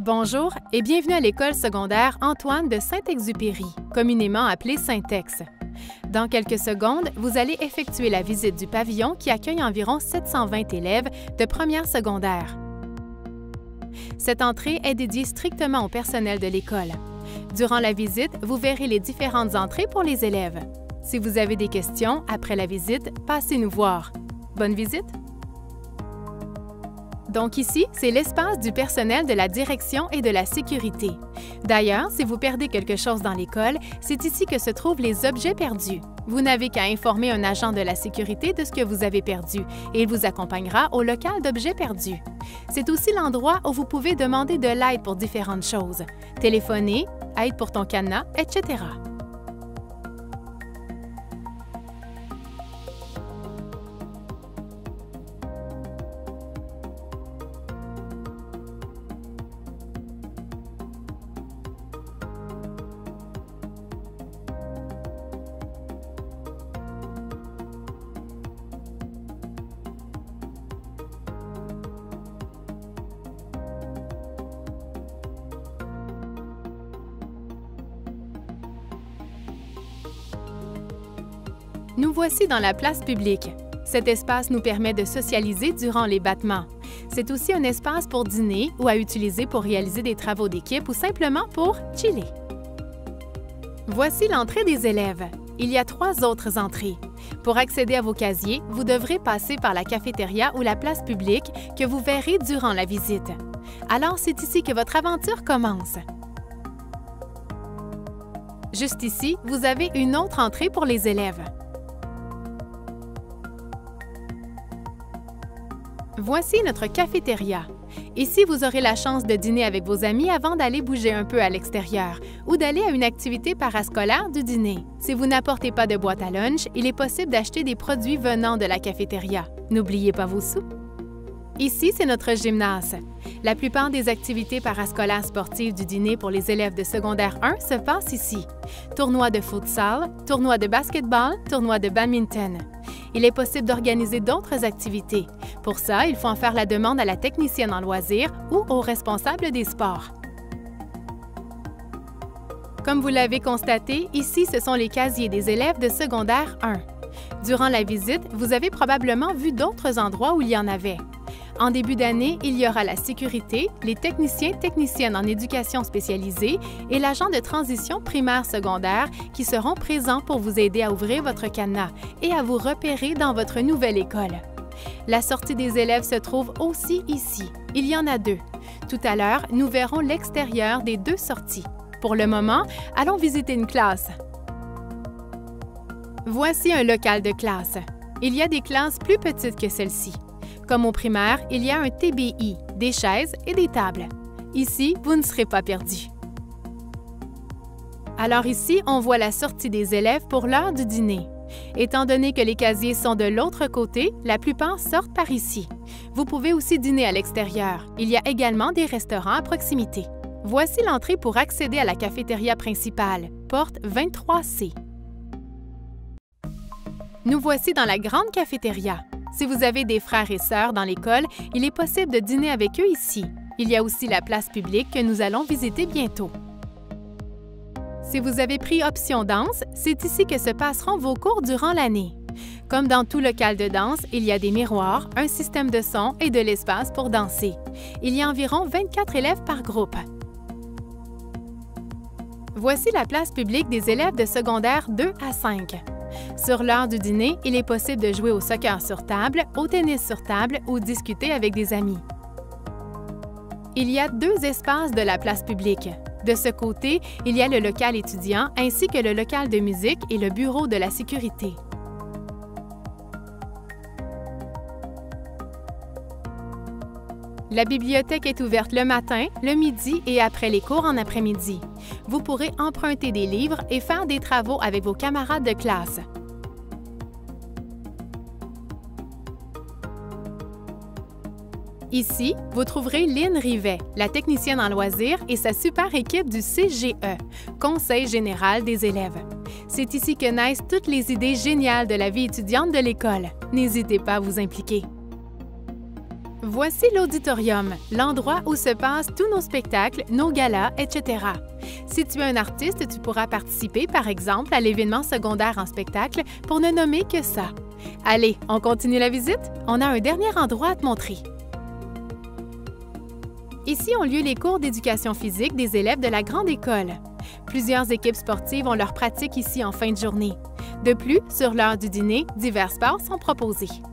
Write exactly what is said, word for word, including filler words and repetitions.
Bonjour et bienvenue à l'école secondaire Antoine de Saint-Exupéry, communément appelée Saint-Ex. Dans quelques secondes, vous allez effectuer la visite du pavillon qui accueille environ sept cent vingt élèves de première secondaire. Cette entrée est dédiée strictement au personnel de l'école. Durant la visite, vous verrez les différentes entrées pour les élèves. Si vous avez des questions après la visite, passez nous voir. Bonne visite! Donc ici, c'est l'espace du personnel de la direction et de la sécurité. D'ailleurs, si vous perdez quelque chose dans l'école, c'est ici que se trouvent les objets perdus. Vous n'avez qu'à informer un agent de la sécurité de ce que vous avez perdu et il vous accompagnera au local d'objets perdus. C'est aussi l'endroit où vous pouvez demander de l'aide pour différentes choses, téléphoner, aide pour ton cadenas, et cetera. Nous voici dans la place publique. Cet espace nous permet de socialiser durant les battements. C'est aussi un espace pour dîner ou à utiliser pour réaliser des travaux d'équipe ou simplement pour chiller. Voici l'entrée des élèves. Il y a trois autres entrées. Pour accéder à vos casiers, vous devrez passer par la cafétéria ou la place publique que vous verrez durant la visite. Alors, c'est ici que votre aventure commence. Juste ici, vous avez une autre entrée pour les élèves. Voici notre cafétéria. Ici, vous aurez la chance de dîner avec vos amis avant d'aller bouger un peu à l'extérieur ou d'aller à une activité parascolaire du dîner. Si vous n'apportez pas de boîte à lunch, il est possible d'acheter des produits venant de la cafétéria. N'oubliez pas vos sous. Ici, c'est notre gymnase. La plupart des activités parascolaires sportives du dîner pour les élèves de secondaire un se passent ici. Tournoi de futsal, tournoi de basketball, tournoi de badminton. Il est possible d'organiser d'autres activités. Pour ça, il faut en faire la demande à la technicienne en loisirs ou au responsable des sports. Comme vous l'avez constaté, ici, ce sont les casiers des élèves de secondaire un. Durant la visite, vous avez probablement vu d'autres endroits où il y en avait. En début d'année, il y aura la sécurité, les techniciens techniciennes en éducation spécialisée et l'agent de transition primaire-secondaire qui seront présents pour vous aider à ouvrir votre cadenas et à vous repérer dans votre nouvelle école. La sortie des élèves se trouve aussi ici. Il y en a deux. Tout à l'heure, nous verrons l'extérieur des deux sorties. Pour le moment, allons visiter une classe. Voici un local de classe. Il y a des classes plus petites que celle-ci. Comme au primaire, il y a un T B I, des chaises et des tables. Ici, vous ne serez pas perdu. Alors ici, on voit la sortie des élèves pour l'heure du dîner. Étant donné que les casiers sont de l'autre côté, la plupart sortent par ici. Vous pouvez aussi dîner à l'extérieur. Il y a également des restaurants à proximité. Voici l'entrée pour accéder à la cafétéria principale, porte vingt-trois C. Nous voici dans la grande cafétéria. Si vous avez des frères et sœurs dans l'école, il est possible de dîner avec eux ici. Il y a aussi la place publique que nous allons visiter bientôt. Si vous avez pris option danse, c'est ici que se passeront vos cours durant l'année. Comme dans tout local de danse, il y a des miroirs, un système de son et de l'espace pour danser. Il y a environ vingt-quatre élèves par groupe. Voici la place publique des élèves de secondaire deux à cinq. Sur l'heure du dîner, il est possible de jouer au soccer sur table, au tennis sur table ou discuter avec des amis. Il y a deux espaces de la place publique. De ce côté, il y a le local étudiant ainsi que le local de musique et le bureau de la sécurité. La bibliothèque est ouverte le matin, le midi et après les cours en après-midi. Vous pourrez emprunter des livres et faire des travaux avec vos camarades de classe. Ici, vous trouverez Lynn Rivet, la technicienne en loisirs et sa super équipe du C G E, Conseil général des élèves. C'est ici que naissent toutes les idées géniales de la vie étudiante de l'école. N'hésitez pas à vous impliquer. Voici l'auditorium, l'endroit où se passent tous nos spectacles, nos galas, et cetera. Si tu es un artiste, tu pourras participer, par exemple, à l'événement secondaire en spectacle pour ne nommer que ça. Allez, on continue la visite? On a un dernier endroit à te montrer. Ici ont lieu les cours d'éducation physique des élèves de la grande école. Plusieurs équipes sportives ont leur pratique ici en fin de journée. De plus, sur l'heure du dîner, divers sports sont proposés.